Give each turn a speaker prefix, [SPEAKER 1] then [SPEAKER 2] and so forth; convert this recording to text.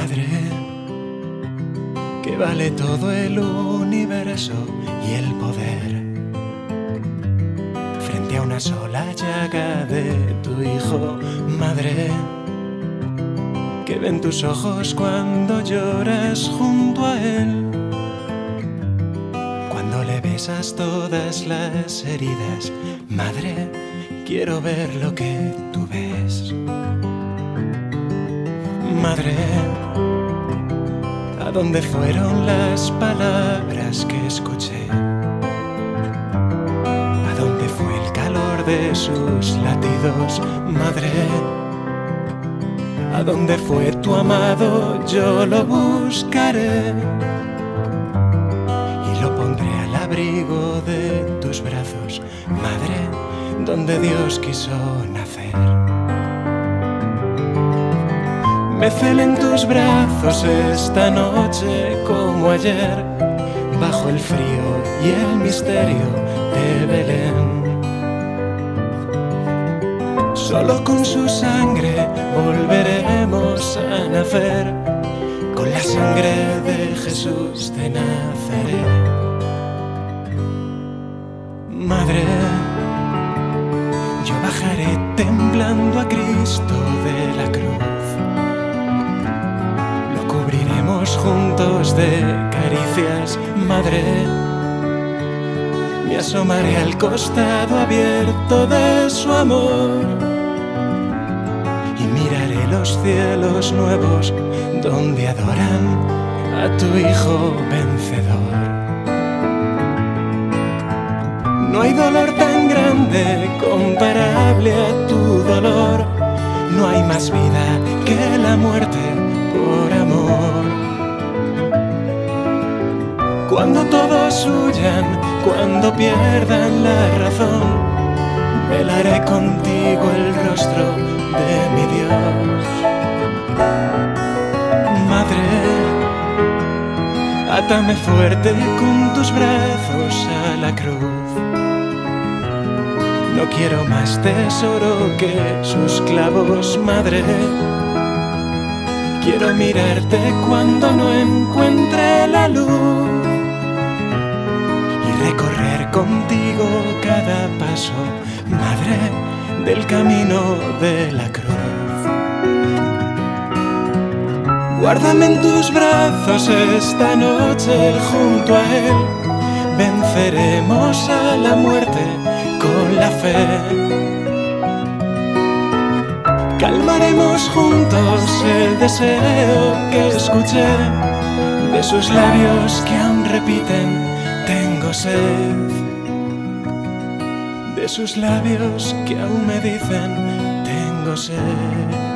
[SPEAKER 1] Madre, que vale todo el universo y el poder, frente a una sola llaga de tu hijo. Madre, que ven tus ojos cuando lloras junto a él, cuando le besas todas las heridas. Madre, quiero ver lo que tú ves. Madre, ¿a dónde fueron las palabras que escuché? ¿A dónde fue el calor de sus latidos? Madre, ¿a dónde fue tu amado? Yo lo buscaré y lo pondré al abrigo de tus brazos. Madre, donde Dios quiso nacer. Me celen tus brazos esta noche como ayer, bajo el frío y el misterio de Belén. Solo con su sangre volveremos a nacer, con la sangre de Jesús de Nazaret. Madre, yo bajaré temblando a Cristo de la cruz. Juntos de caricias. Madre, me asomaré al costado abierto de su amor y miraré los cielos nuevos donde adoran a tu Hijo vencedor. No hay dolor tan grande comparable a tu dolor, no hay más vida que la muerte por amor. Cuando todos huyan, cuando pierdan la razón, velaré contigo el rostro de mi Dios. Madre, átame fuerte con tus brazos a la cruz. No quiero más tesoro que sus clavos. Madre, quiero mirarte cuando no encuentre la luz, recorrer contigo cada paso, Madre, del camino de la cruz. Guárdame en tus brazos esta noche junto a Él, venceremos a la muerte con la fe. Calmaremos juntos el deseo que escuché de sus labios que aún repiten: tengo sed. De sus labios que aún me dicen: tengo sed.